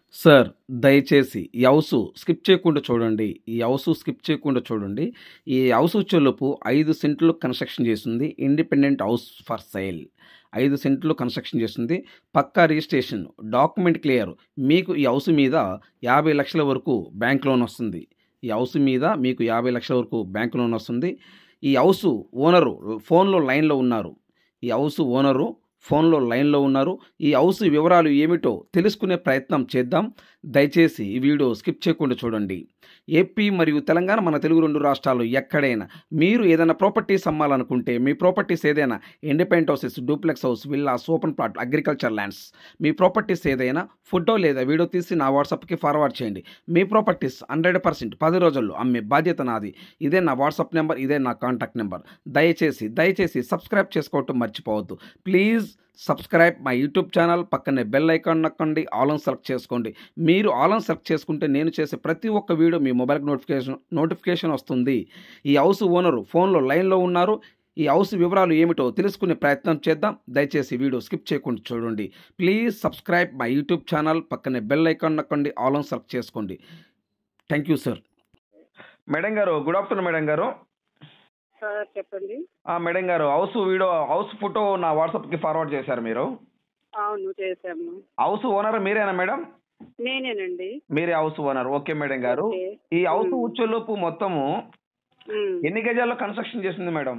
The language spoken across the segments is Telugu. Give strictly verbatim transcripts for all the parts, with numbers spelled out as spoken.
సార్ దయచేసి ఈ హౌసు స్కిప్ చేయకుండా చూడండి. ఈ హౌసు స్కిప్ చేయకుండా చూడండి. ఈ హౌస్ వచ్చేలోపు ఐదు సెంట్లు కన్స్ట్రక్షన్ చేస్తుంది. Independent house for sale. ఐదు సెంట్లు కన్స్ట్రక్షన్ చేస్తుంది. పక్కా రిజిస్ట్రేషన్, డాక్యుమెంట్ క్లియర్. మీకు ఈ హౌస్ మీద యాభై లక్షల వరకు బ్యాంక్ లోన్ వస్తుంది. ఈ హౌస్ మీద మీకు యాభై లక్షల వరకు బ్యాంక్ లోన్ వస్తుంది. ఈ హౌసు ఓనరు ఫోన్లో లైన్లో ఉన్నారు. ఈ హౌస్ ఓనరు ఫోన్లో లైన్లో ఉన్నారు. ఈ హౌస్ వివరాలు ఏమిటో తెలుసుకునే ప్రయత్నం చేద్దాం. దయచేసి ఈ వీడియో స్కిప్ చేయకుండా చూడండి. ఏపీ మరియు తెలంగాణ, మన తెలుగు రెండు రాష్ట్రాలు ఎక్కడైనా మీరు ఏదైనా ప్రాపర్టీస్ అమ్మాలనుకుంటే, మీ ప్రాపర్టీస్ ఏదైనా independent houses, duplex house, villas, open plot, agriculture lands, మీ ప్రాపర్టీస్ ఏదైనా ఫోటో లేదా వీడియో తీసి నా వాట్సాప్కి ఫార్వర్డ్ చేయండి. మీ ప్రాపర్టీస్ హండ్రెడ్ పర్సెంట్ పది రోజుల్లో అమ్మే బాధ్యత నాది. ఇదే నా వాట్సాప్ నెంబర్, ఇదే నా కాంటాక్ట్ నెంబర్. దయచేసి దయచేసి సబ్స్క్రైబ్ చేసుకోవటం మర్చిపోవద్దు. Please subscribe my YouTube channel. పక్కనే బెల్ ఐకాన్ నొక్కండి, ఆల్ ఆన్ సెలెక్ట్ చేసుకోండి. మీరు ఆల్ ఆన్ సెలెక్ట్ చేసుకుంటే నేను చేసే ప్రతి ఒక్క వీడియో మీ మొబైల్కి నోటిఫికేషన్ నోటిఫికేషన్ వస్తుంది. ఈ హౌస్ ఓనరు ఫోన్లో లైన్లో ఉన్నారు. ఈ హౌస్ వివరాలు ఏమిటో తెలుసుకునే ప్రయత్నం చేద్దాం. దయచేసి వీడియో స్కిప్ చేయకుండా చూడండి. Please subscribe my YouTube channel. పక్కనే బెల్ ఐకాన్ నొక్కండి, ఆల్ ఆన్ సెలెక్ట్ చేసుకోండి. Thank you sir. మేడం గారు, గుడ్ ఆఫ్టర్నూన్ మేడం గారు. సార్ చెప్పండి. మేడం గారు, హౌస్ వీడియో హౌస్ ఫోటో నా వాట్సాప్కి ఫార్వర్డ్ చేశారు మీరు. అవును, చేశాము. హౌస్ ఓనర్ మీరేనా మేడం? నేనేనండి. మీరే హౌస్ ఓనర్. ఓకే మేడం గారు. ఓకే. ఈ హౌస్ ఉమ్. వచ్చేలోపు మొత్తము ఉమ్. ఎన్ని గజాల్లో కన్స్ట్రక్షన్ చేసింది మేడం?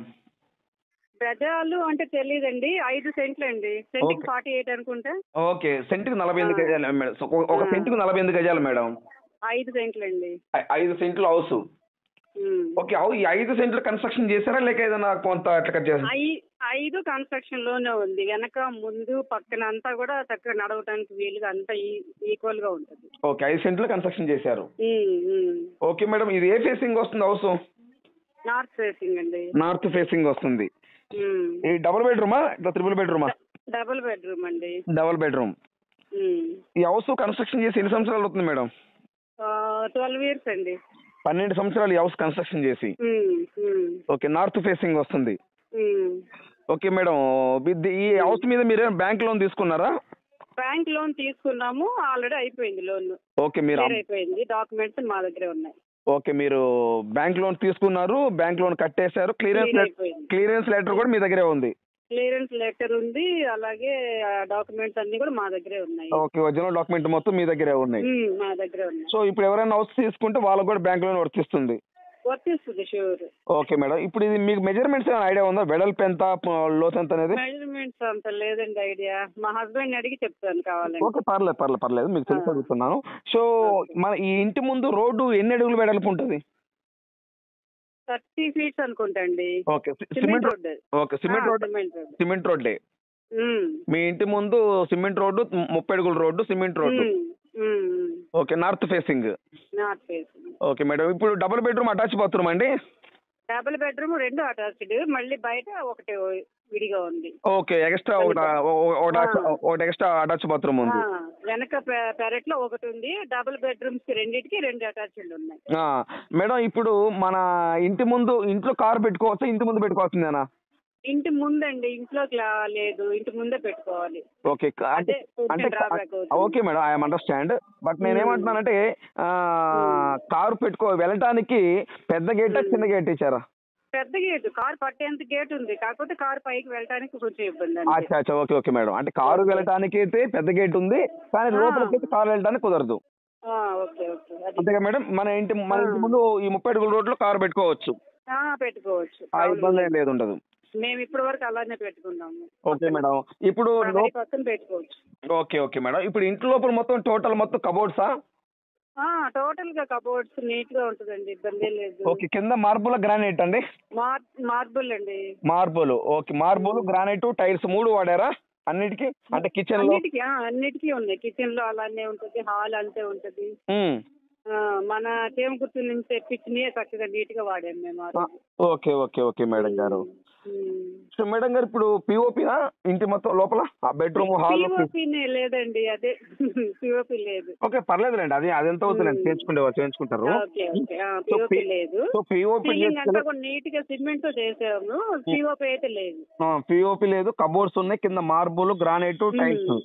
గజాలు అంటే తెలియదండి. ఐదు సెంట్లు అండి. సెంట్కి ఓకే. ఫార్టీ ఎయిట్ అనుకుంటా. ఓకే, సెంటుకు నలభై ఎనిమిది ఆ. గజాలు మేడం. సో, ఒక- ఒక ఆ. సెంటుకు నలభై ఎనిమిది గజాలు మేడం. ఐదు సెంట్లు అండి. ఐ- ఐదు సెంట్లు హౌస్. ఉమ్. ఓకే, హౌ ఈ ఐదు సెంట్లు కన్స్ట్రక్షన్ చేశారా లేక ఏదైనా కొంత అట్లా చేశారా? ఐ- ఐదు కన్స్ట్రక్షన్ లోనే ఉంది. వెనక ముందు పక్కన అంతా కూడా చక్కగా నడవటానికి వీలుగా అంతా ఈక్వల్ గా ఉంటుంది. ఓకే, ఐదు సెంట్లు కన్స్ట్రక్షన్ చేశారు. ఉమ్, ఉమ్. ఓకే మేడం, ఇది ఏ ఫేసింగ్ వస్తుంది హౌస్? నార్త్ ఫేసింగ్ అండి. నార్త్ ఫేసింగ్ వస్తుంది. ఉమ్. ఈ డబుల్ బెడ్రూమా ఇట్లా త్రిబుల్ బెడ్రూమా? డబుల్ బెడ్రూమ్ అండి. Double bedroom. ఉమ్. ఈ హౌస్ కన్స్ట్రక్షన్ చేసి ఎన్ని సంవత్సరాలు అవుతుంది మేడం? ట్వెల్వ్ ఇయర్స్ అండి. పన్నెండు సంవత్సరాలు ఈ హౌస్ కన్స్ట్రక్షన్ చేసి. Um, um. Okay, north facing వస్తుంది. ఉమ్. ఓకే మేడం, ఇది- ఈ హౌస్ మీద మీరు బ్యాంక్ లోన్ తీసుకున్నారా? బ్యాంక్ లోన్ తీసుకున్నాము. ఆల్రెడీ అయిపోయింది లోన్. ఓకే, మీరు క్లియర్ అయిపోయింది. డాక్యుమెంట్స్ మా దగ్గరే ఉన్నాయి. ఓకే, మీరు బ్యాంక్ లోన్ తీసుకున్నారు, బ్యాంక్ లోన్ కట్టేశారు. క్లియరెన్స్ క్లియర్ అయిపోయింది. క్లియరెన్స్ లెటర్ కూడా మీ దగ్గరే ఉంది. క్లియరెన్స్ లెటర్ ఉంది. అలాగే డాక్యుమెంట్స్ అన్ని కూడా మా దగ్గరే ఉన్నాయి. ఓకే, ఒరిజినల్ డాక్యుమెంట్ మొత్తం మీ దగ్గరే ఉన్నాయి. ఉమ్, మా దగ్గరే ఉన్నాయి. సో ఇప్పుడు ఎవరైనా హౌస్ తీసుకుంటే వాళ్ళకు కూడా బ్యాంక్ లోన్ వర్తిస్తుంది. వర్తిస్తుంది షూర్. ఓకే మేడం, ఇప్పుడు ఇది మీకు మెజర్మెంట్స్ ఏమైనా ఐడియా ఉందా? వెడల్పు ఎంత, లోతు ఎంత అనేది? మెజర్మెంట్స్ అంత లేదండి ఐడియా. మా హస్బెండ్ అడిగి చెప్తాను కావాలంటే. ఓకే, పర్లేదు పర్లేదు పర్లేదు మీకు తెలిసి అడుగుతున్నాను. సో మన ఈ ఇంటి ముందు రోడ్డు ఎన్ని అడుగులు వెడల్పు ఉంటుంది? థర్టీ ఫీట్స్ అనుకుంటా అండి. Okay, cement cement road. Okay cement road cement road. Cement రోడ్డే. ఉమ్. మీ ఇంటి ముందు సిమెంట్ రోడ్డు, ముప్పై అడుగుల road, cement road. Um, um, um. Okay, north facing. North facing. Okay madam, ఇప్పుడు డబుల్ బెడ్రూమ్ అటాచ్ బాత్రూమ్ అండి? డబుల్ బెడ్రూమ్ రెండు అటాచ్డ్. మళ్ళీ బయట ఒకటి విడిగా ఉంది. ఓకే, ఎక్స్ట్రా ఒకటి ఒకటి ఎక్స్ట్రా అటాచ్ బాత్రూమ్ ఉంది. ఆ, వెనక పె- పెరట్లో ఒకటి ఉంది. డబుల్ బెడ్రూమ్స్ కి రెండింటికి రెండు అటాచ్డ్ ఉన్నాయి. ఆ, మేడం ఇప్పుడు మన ఇంటి ముందు ఇంట్లో కార్ పెట్టుకోవచ్చా, ఇంటి ముందు పెట్టుకోవాల్సిందేనా? ఇంటి ముందండి. ఇంట్లోకి లా- లేదు, ఇంటి ముందే పెట్టుకోవాలి. ఓకే, కా- అంటే అదే కొంచెం అంటే drawback అవుతుంది. Okay madam, I'm understand. But నేనేమంటున్నానంటే ఆ, కారు పెట్టుకో వెళ్ళటానికి పెద్ద గేట్ చిన్న గేట్ ఇచ్చారా? పెద్ద గేటు. కారు పట్టేంత గేట్ ఉంది. కాకపోతే కారు పైకి వెళ్ళడానికి కొంచెం ఇబ్బంది అండి. అచ్చా అచ్చా, ఓకే ఓకే మేడం, అంటే కారు వెళ్ళటానికి అయితే పెద్ద గేట్ ఉంది, కానీ లోపలికి అయితే కారు వెళ్ళడానికి కుదరదు. Okay okay. అది అంతేగా మేడం, మన ఇంటి మన ఇంటి ముందు ఈ ముప్పై అడుగుల రోడ్లో కారు పెట్టుకోవచ్చు. ఆ, పెట్టుకోవచ్చు. ఆ ఇబ్బంది ఏం లేదు, ఉండదు. మేము ఇప్పటి వరకు అలానే పెట్టుకున్నాము. ఓకే మేడం, ఇప్పుడు లో- ప్రహరీ పక్కన పెట్టుకోవచ్చు. ఓకే ఓకే మేడం, ఇప్పుడు ఇంటి లోపల మొత్తం టోటల్ మొత్తం కబోర్డ్సా? టోటల్ గా కబోర్డ్స్ నీట్ గా ఉంటుందండి. ఇబ్బంది లేదు. ఓకే, కింద మార్బుల్ గ్రానైట్ అండి? మార్ మార్బుల్ అండి. Marble. Okay, marble granite tiles మూడు వాడారా అన్నిటికీ? అంటే కిచెన్ లో? అన్నిటికీ ఆ, అన్నిటికీ ఉన్నాయి. కిచెన్ లో అలానే ఉంటుంది. హాల్ అంతే ఉంటుంది. ఉమ్. ఆ, మన చేమకుర్తి నుంచి తెప్పించినవి చక్కగా నీట్ గా వాడాము మేము ఆ రోజు. ఓకే ఓకే ఓకే మేడం గారు. ఉమ్. సో మేడం గారు, ఇప్పుడు పిఓపినా ఇంటి మొత్తం లోపల ఆ బెడ్రూమ్ హాల్? పిఓపినే లేదండి. అదే పిఓపి లేదు. ఓకే, పర్లేదులేండి, అది అది ఎంత అవుతుందండి, చేయించుకుంటే చేయించుకుంటారు. Okay okay. పిఓపి లేదు. సో పిఓపి సీలింగ్ అంతా కూడా నీట్ గా సిమెంట్ తో చేసాము. పిఓపి అయితే లేదు. పిఓపి లేదు, కబోర్డ్స్ ఉన్నాయి, కింద మార్బుల్ గ్రానైట్ టైల్స్.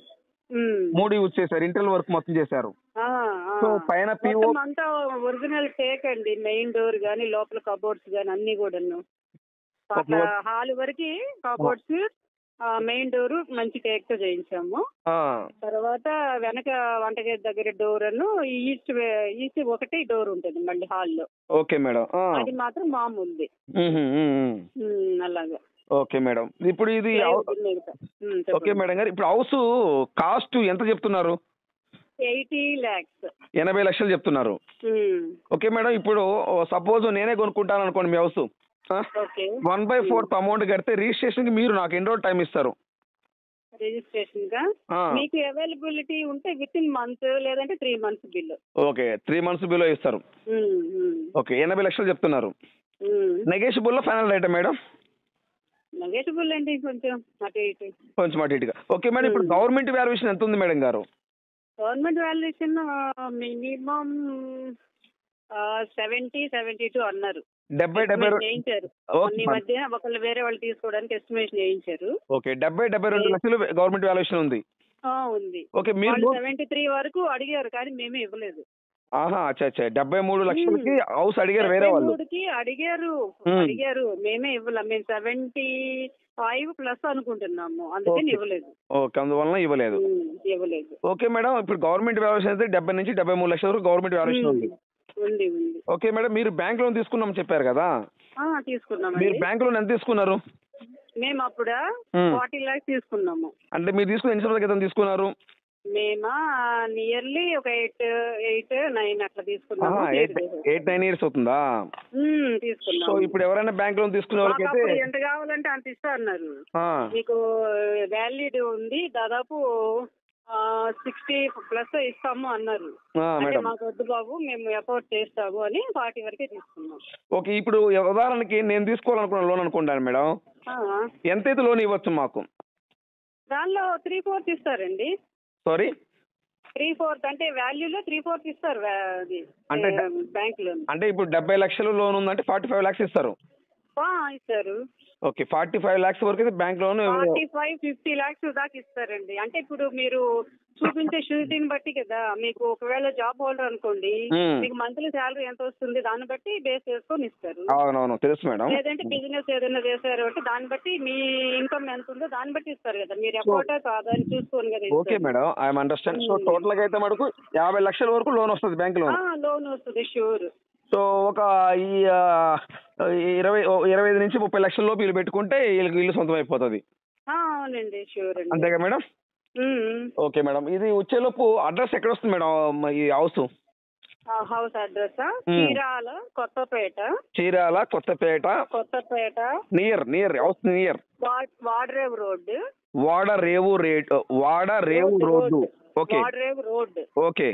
ఉమ్. మూడు యూజ్ చేశారు, ఇంటర్నల్ వర్క్ మొత్తం చేశారు. ఆ, ఆ. సో పైన పిఓ మొత్తం అంతా ఒరిజినల్ టేక్ అండి, మెయిన్ డోర్ గానీ లోపల కబోర్డ్స్ గానీ అన్ని కూడాను. అట్లా హాల్ వరకు కబోర్డ్స్, మెయిన్ డోర్ మంచి టేక్ తో చేయించాము. తర్వాత వెనక వంటగది దగ్గర డోర్ అను ఈస్ట్ ఈస్ట్ ఒకటి డోర్ ఉంటుంది మళ్ళీ హాల్లో. Okay madam. అది మాత్రం మామూలుది. అలాగా. Okay madam. ఇప్పుడు ఇది ఓకే మేడం గారు, ఇప్పుడు హౌస్ కాస్ట్ ఎంత చెప్తున్నారు? ఎయిటీ ల్యాక్స్ ఎనభై లక్షలు చెప్తున్నారు. ఓకే మేడం, ఇప్పుడు సపోజ్ నేనే కొనుక్కుంటాను అనుకోండి మీ house, one by fourth amount కడితే రిజిస్ట్రేషన్ కి మీరు నాకు ఎన్ని రోజులు టైం ఇస్తారు? రిజిస్ట్రేషన్ గా మీకు అవైలబిలిటీ ఉంటే విత్ ఇన్ మంత్, లేదంటే three months bill. Okay, three months bill ఇస్తారు. ఓకే, ఎనభై లక్షలు చెప్తున్నారు. నెగోషియబుల్ ఫైనల్ రేటా మేడం? నెగోషియబుల్ అండి, కొంచెం అటు ఇటు కొంచెం అటు ఇటుగా. ఓకే మేడం, ఇప్పుడు గవర్నమెంట్ వాల్యుయేషన్ ఎంత ఉంది మేడం గారు? Government valuation minimum seventy seventy two అన్నారు. డెబ్బై డెబ్బై చేయించారు ఈ మధ్య, ఒకళ్ళు వేరే వాళ్ళు తీసుకోవడానికి ఎస్టిమేషన్ చేయించారు. ఓకే, డెబ్బై డెబ్బై రెండు లక్షలు గవర్నమెంట్ వాల్యుయేషన్ ఉంది. ఉంది. ఓకే, మీరు సెవెంటీ త్రీ వరకు అడిగారు కానీ మేమే ఇవ్వలేదు. ఆహా, అచ్చా అచ్చా, డెబ్బై మూడు లక్షలకి హౌస్ అడిగారు వేరే వాళ్ళు. అడిగారు అడిగారు మేమే ఇవ్వలేదు. మేము సెవెంటీ ఫైవ్ ప్లస్ అనుకుంటున్నాము, అందుకని ఇవ్వలేదు. ఓకే, అందువల్ల ఇవ్వలేదు. ఇవ్వలేదు. ఓకే మేడం, ఇప్పుడు గవర్నమెంట్ వాల్యుయేషన్ అయితే డెబ్బై నుంచి డెబ్బై మూడు లక్షల వరకు గవర్నమెంట్ వాల్యుయేషన్ ఉంది. ఉంది ఉంది. ఓకే మేడం, మీరు బ్యాంక్ లోన్ తీసుకున్నాం చెప్పారు కదా, తీసుకున్నాం. మీరు బ్యాంక్ లోన్ ఎంత తీసుకున్నారు? మేము అప్పుడు ఫార్టీ లాక్స్ తీసుకున్నాము. అంటే మీరు తీసుకున్న ఎన్ని సంవత్సరాల క్రితం తీసుకున్నారు? మేమా నియర్లీ ఒక ఎయిట్ ఎయిట్ నైన్ అట్లా తీసుకున్నాము. ఎయిట్ నైన్ ఇయర్స్ అవుతుందా? తీసుకున్నాం. సో ఇప్పుడు ఎవరైనా బ్యాంక్ లోన్ తీసుకునే వాళ్ళకైతే ఎంత కావాలంటే అంత ఇస్తా అన్నారు. మీకు వ్యాలిడ్ ఉంది, దాదాపు సిక్స్టీ ప్లస్ ఇస్తాము అన్నారు. అంటే మాకు వద్దు బాబు, మేము ఎఫోర్డ్ చేస్తాము అని ఫార్టీ వరకే తీసుకున్నాం. ఓకే, ఇప్పుడు ఉదాహరణకి నేను తీసుకోవాలనుకున్న లోన్ అనుకుంటాను మేడం, ఎంతైతే లోన్ ఇవ్వచ్చు మాకు? దానిలో త్రీ ఫోర్త్ ఇస్తారండి. సారీ, త్రీ ఫోర్త్ అంటే వాల్యూలో త్రీ ఫోర్త్ ఇస్తారు అంటే బ్యాంక్ లోన్. అంటే ఇప్పుడు డెబ్బై లక్షలు లోన్ ఉందంటే ఫార్టీ ఫైవ్ లాక్స్ ఇస్తారు. ఇస్తారు. ఓకే, ఫార్టీ ఫైవ్ లాక్స్ వరకు అయితే bank loan forty five fifty lakhs దాకా ఇస్తారండి. అంటే ఇప్పుడు మీరు చూపించే షూరిటీని బట్టి కదా, మీకు ఒకవేళ జాబ్ హోల్డర్ అనుకోండి, మీకు మంత్లీ శాలరీ ఎంత వస్తుంది దాన్ని బట్టి బేస్ చేసుకొని ఇస్తారు. అవునవును, తెలుసు మేడం. లేదంటే బిజినెస్ ఏదైనా చేశారు అంటే దాన్ని బట్టి మీ ఇన్కమ్ ఎంత ఉందో దాన్ని బట్టి ఇస్తారు కదా, మీరు ఎఫోర్డ్ కాదా అని చూసుకోండి కదా. Okay madam, I'm understand. So total గా అయితే మనకు యాభై లక్షల వరకు లోన్ వస్తుంది బ్యాంక్ లోన్. లోన్ వస్తుంది షూర్. సో ఒక ఈ ఇరవై ఇరవై ఐదు నుంచి ముప్పై లక్షల లోపు ఇల్లు పెట్టుకుంటే వీళ్ళకి ఇల్లు సొంతం అయిపోతుంది. అవునండి, షూర్. అంతేగా మేడం? ఓకే మేడం, ఇది వచ్చేలోపు అడ్రస్ ఎక్కడ వస్తుంది మేడం ఈ house? House address Chirala Kothapeta. Chirala Kothapeta. Kothapeta near near house near Vadarevu road. వాడరేవు రేట్ Vadarevu road. Okay, Vadarevu road. Okay,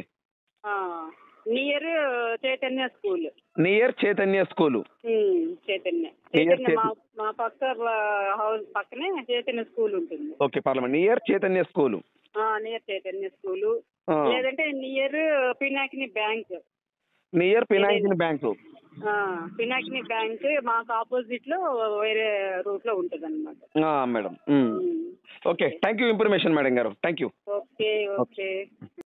near Chaitanya school. Near Chaitanya school. Chaitanya Chaitanya మా పక్క హౌస్ పక్కనే చైతన్య స్కూల్ ఉంటుంది. Okay, parliament near Chaitanya school. Near Chaitanya school, లేదంటే near Pinakini bank. Near Pinakini bank. Pinakini bank మాకు ఆపోజిట్ లో వేరే రూట్ లో ఉంటుంది అనమాట madam. Okay, thank you information madam గారు, థ్యాంక్ యూ. Okay okay.